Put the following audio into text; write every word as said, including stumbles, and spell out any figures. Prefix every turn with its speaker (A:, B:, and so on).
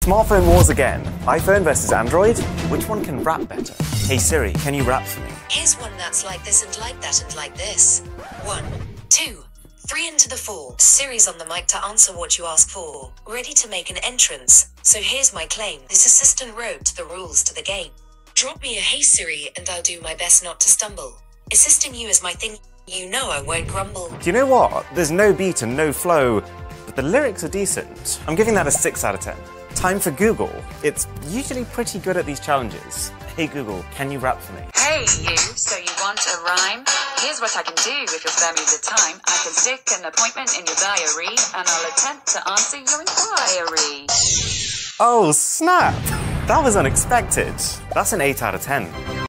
A: Smartphone wars again. iPhone versus Android? Which one can rap better? Hey Siri, can you rap for me?
B: Here's one that's like this and like that and like this. One, two, three into the four. Siri's on the mic to answer what you ask for. Ready to make an entrance. So here's my claim. This assistant wrote the rules to the game. Drop me a Hey Siri and I'll do my best not to stumble. Assisting you is my thing. You know I won't grumble.
A: Do you know what? There's no beat and no flow, but the lyrics are decent. I'm giving that a six out of ten. Time for Google. It's usually pretty good at these challenges. Hey Google, can you rap for me?
C: Hey you, so you want a rhyme? Here's what I can do if you'll spare me the time. I can stick an appointment in your diary, and I'll attempt to answer your inquiry.
A: Oh snap! That was unexpected. That's an eight out of ten.